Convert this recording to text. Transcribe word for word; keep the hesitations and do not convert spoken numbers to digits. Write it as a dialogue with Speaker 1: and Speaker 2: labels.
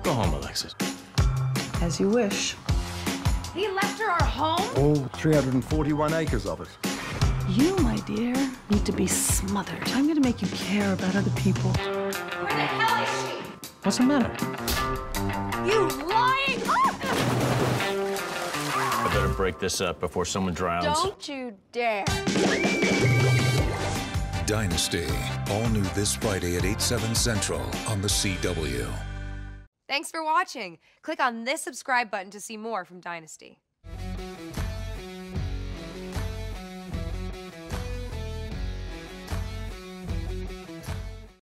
Speaker 1: Go home, Alexis.
Speaker 2: As you wish.
Speaker 3: He left her our home?
Speaker 4: All three hundred forty-one acres of it.
Speaker 2: You, my dear, need to be smothered. I'm gonna make you care about other people.
Speaker 3: Where the hell is she?
Speaker 1: What's the matter?
Speaker 3: You lying!
Speaker 1: I better break this up before someone drowns.
Speaker 3: Don't you dare.
Speaker 5: Dynasty, all new this Friday at eight, seven Central on the C W.
Speaker 3: Thanks for watching. Click on this subscribe button to see more from Dynasty.